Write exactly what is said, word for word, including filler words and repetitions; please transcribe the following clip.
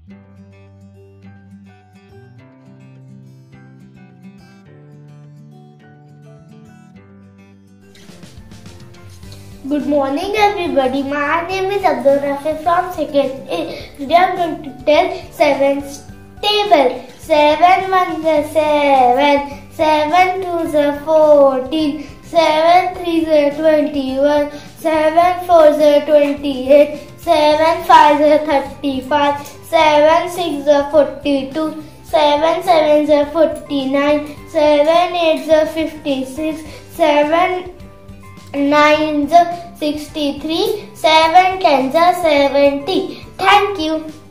Good morning everybody, my name is Abdul Rafi from second A. Today I am going to tell sevens table. seven ones are seven, seven twos are fourteen, seven threes are twenty-one, seven fours are twenty-eight, seven fives are thirty-five, seven sixes are forty-two, seven sevens are forty-nine, seven eights are fifty-six, seven nines are sixty-three, seven tens are seventy. Thank you.